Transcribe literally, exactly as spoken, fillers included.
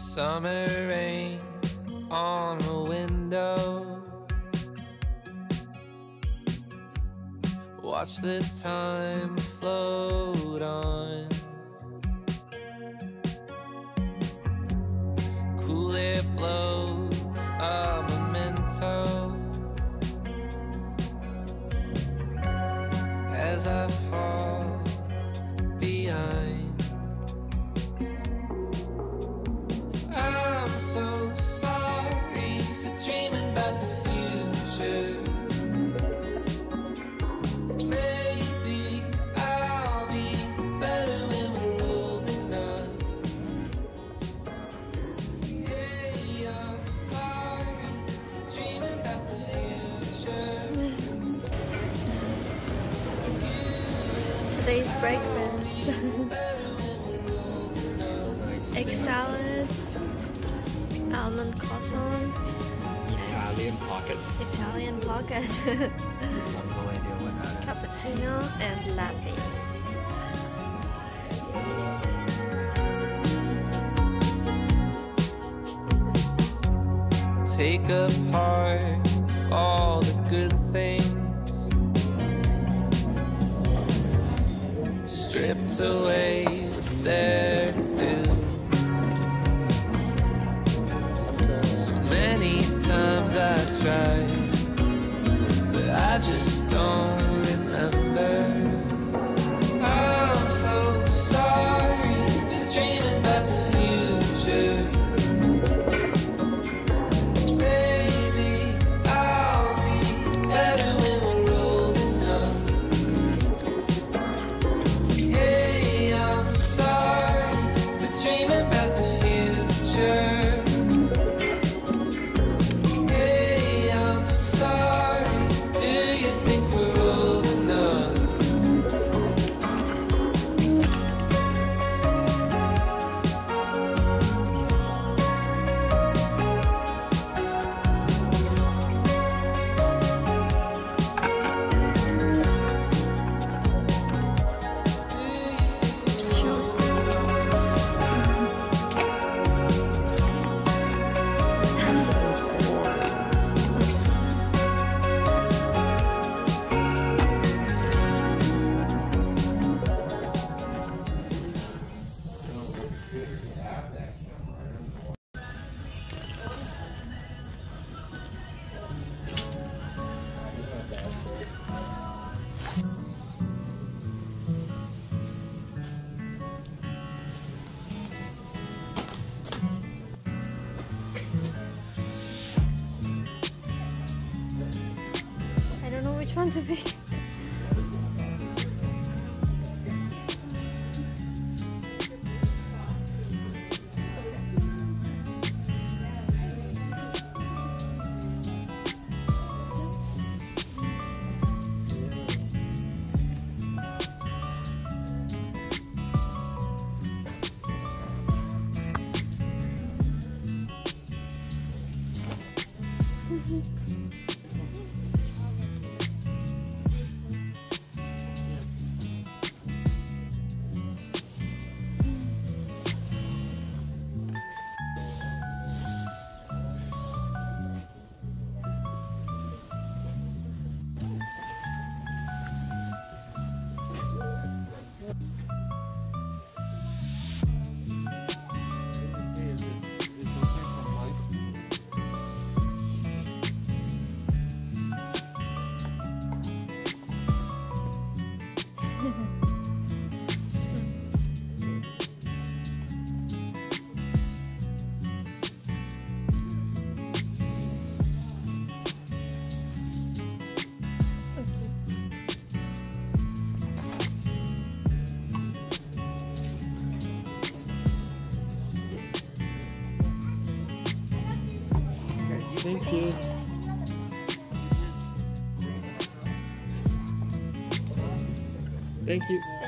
Summer rain on a window. Watch the time float on. Cool air blows a memento as I fall behind. I'm so sorry for dreaming about the future. Maybe I'll be better when we're old enough. Hey, I'm sorry for dreaming about the future. Today's breakfast. Egg salad, almond croissant, Italian pocket. Italian pocket, No idea what that is. cappuccino, and latte. Take apart all the good things, stripped away what's there to do. So many times I tried, but I just don't remember. I'm so sorry for dreaming about the future. Maybe I'll be better when we're old enough. Hey, I'm sorry for dreaming about the future. Hey, I'm sorry. Do you think we're old enough? I don't know which one to pick. Thank you. Thank you.